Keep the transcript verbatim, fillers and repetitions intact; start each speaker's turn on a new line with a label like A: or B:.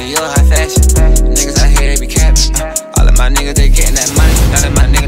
A: you a high fashion. Niggas out here, they be capping. All of my niggas, they getting that money. None of my niggas